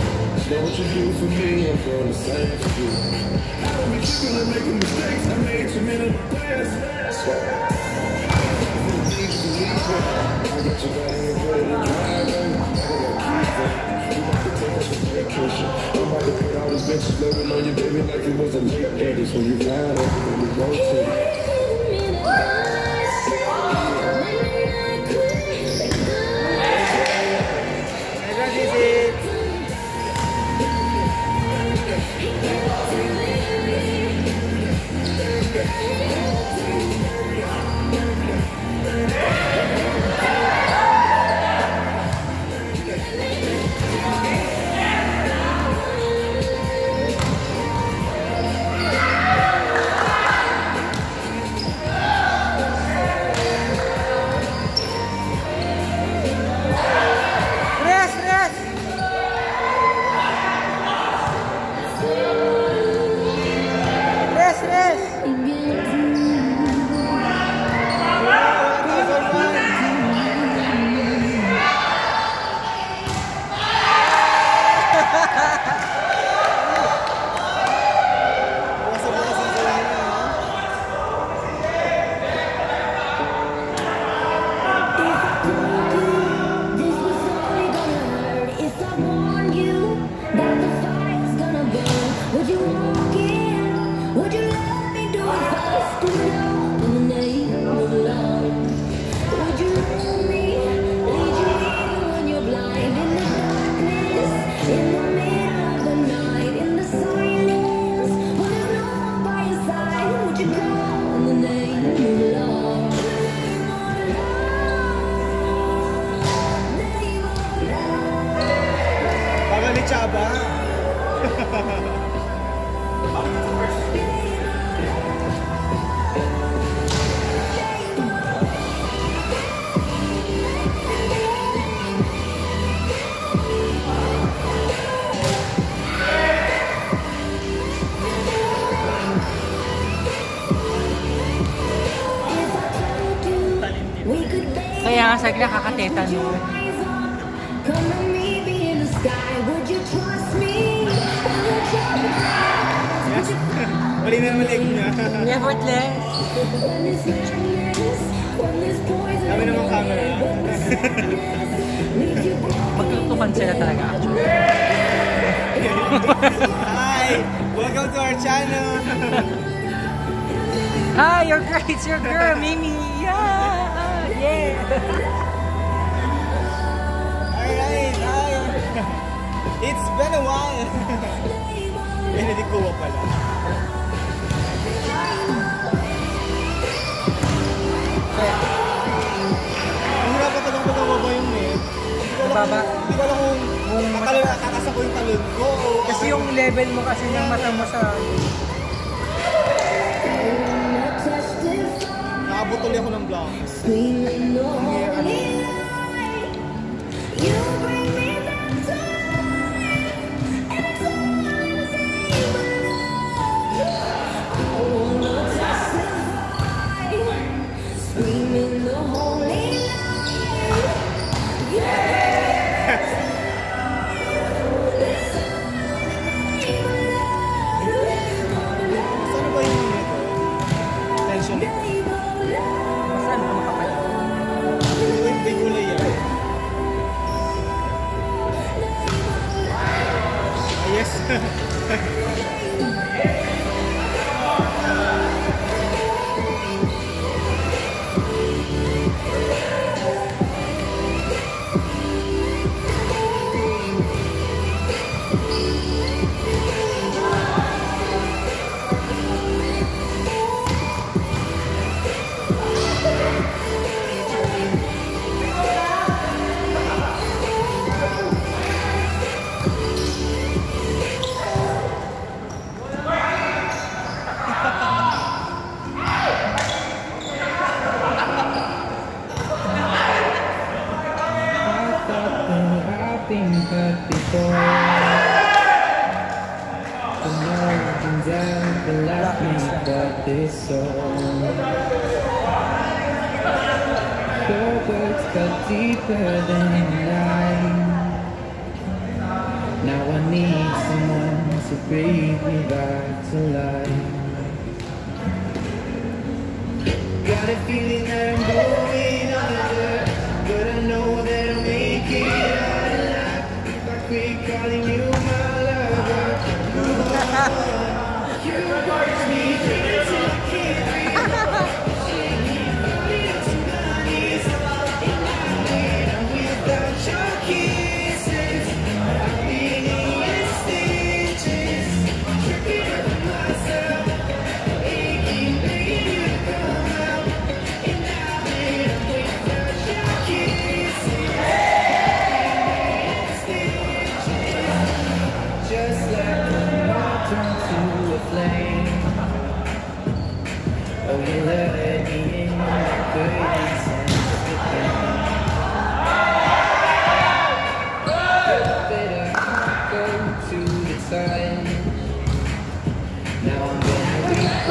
Know what you do for me, I'm doing the same for you. I don't be tripping and making mistakes. I made too many plans. I swear. I got you right here ready to drive. I got you about to take us on vacation. I'm about to put all these bitches loving on you, baby, like it was a late 80s when you ride up and you rotate. Kaya nga sagla kakateta no. Mali na naman leg niya. Effortless. Kami naman camera. Magtutukan sila talaga actually. Hi! Welcome to our channel! Hi, you're great! It's your girl, Mimi! Yeah! Yeah! Alright! Hi! It's been a while! Hindi ko pala. Mahirap pa talagang pagkababa yung net. Hindi ko alam kung kakasa ko yung talon ko. Kasi yung level mo kasi ng mata mo sa... Nakabutol ako ng blanks. Your words cut deeper than I. Now I need someone to breathe me back to life. Got a feeling that I'm going under, but I know that I'll make it out alive. If I quit calling you my lover, move on. You watch me till I can't breathe. Your kisses, I've been in stitches, tripping over myself, aching, begging you to come out. And now that I'm without your kisses, I've been in stitches, just like a moth turned to a flame. Oh, you let me in your curtains and slip now I'm gonna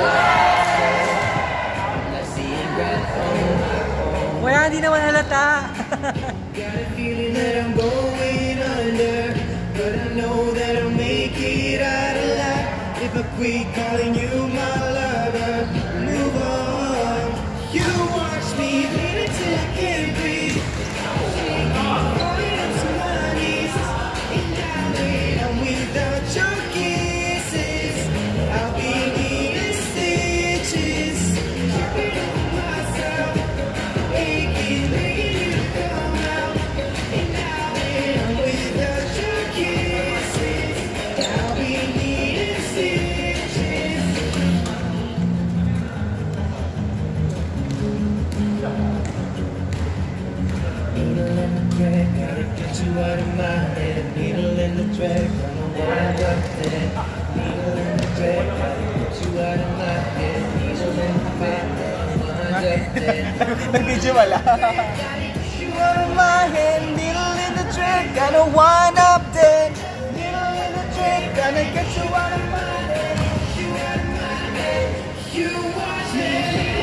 Wala, hindi naman halata. got a feeling that I'm going under, but I know that I'll make it out alive. If I quit calling you my lover, move on. You watch me bleed till I can't breathe. Falling onto my knees, and now that I'm without your kisses, I'll be needing stitches, tripping over myself, aching, begging you to come out. And now that I'm without your kisses, I'll be needing stitches. Needle in the thread, gotta get you out of my head. Needle in the thread, gonna wind up dead. Needle in the thread, gotta get you out of my head. Needle in the thread, gonna wind up dead. Nag-video wala. Get you out of my head. Needle in the thread, gonna wind up dead. Needle in the thread, gonna get you out of my head. Get you out of my head. You watch me.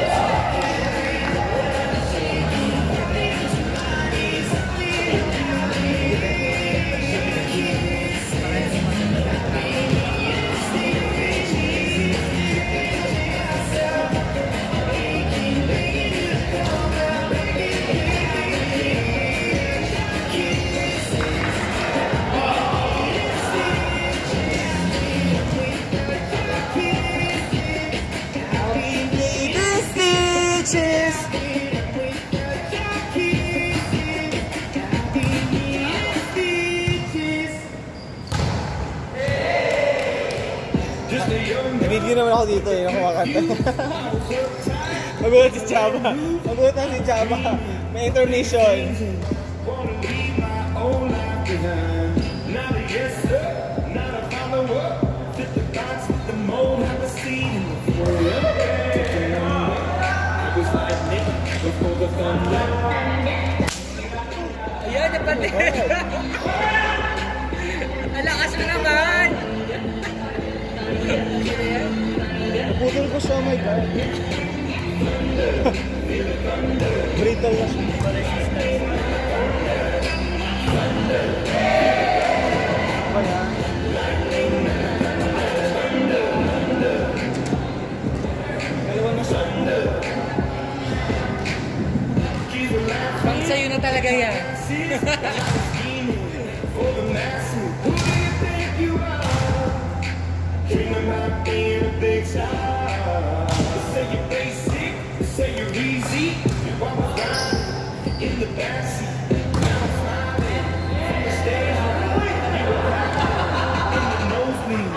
Nabibigyan naman ako dito eh, kumakanta. Magulat si Chaba. Magulat na si Chaba. May intermission. Wanna leave my old life behind. Not a yes sir, not a follower. Fit the box, fit the mold, have a seat in the front. Take a number. I was lightning before the thunder. Ayan, napatid. Alakas mo naman. Naputol ko siya, oh my God. Brittle na siya. Kaya. Dalawa na siya. Pang sa'yo na talaga yan. For the masses, who do you think you are? Dream about being a big star. They say you're basic, they say you're easy. You walk around in the backseat. Now I'm smiling from the stage. You were right in the nosebleed.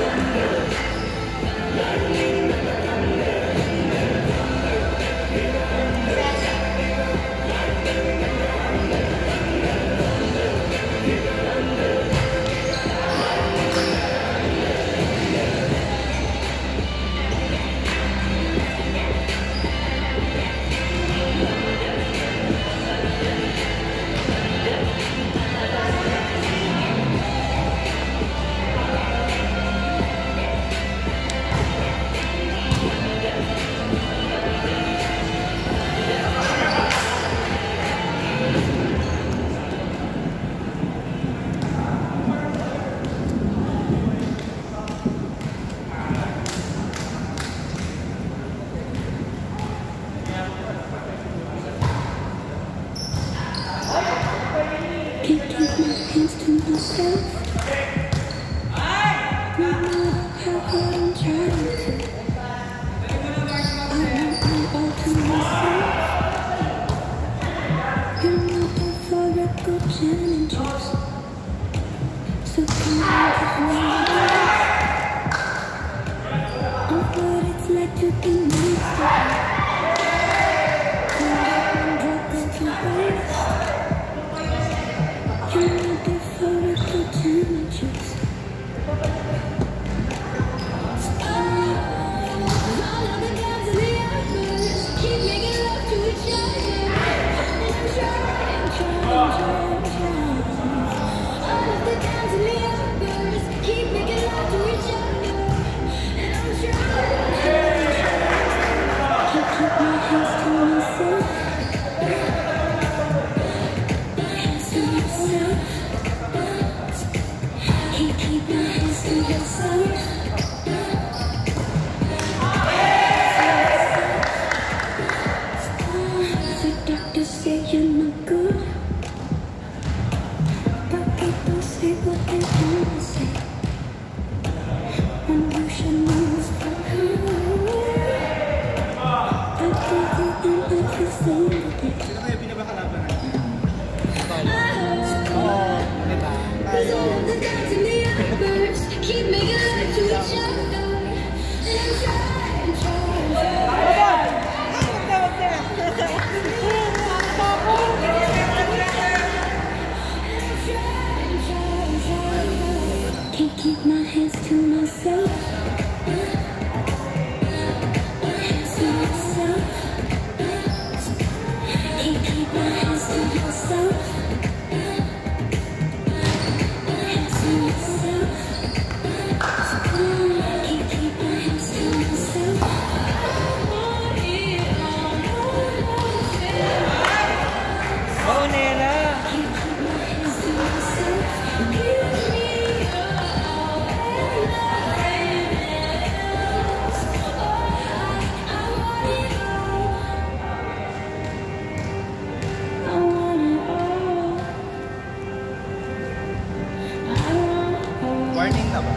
Warning na ba?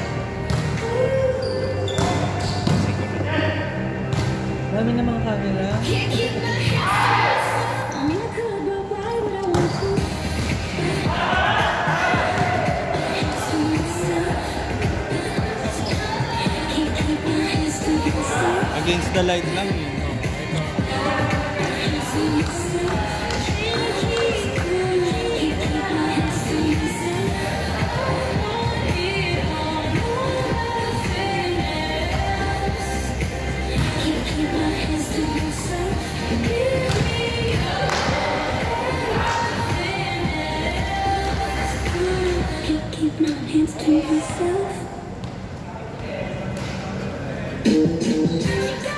Dami namang camera. Against the light lang eh. Keep my hands to myself.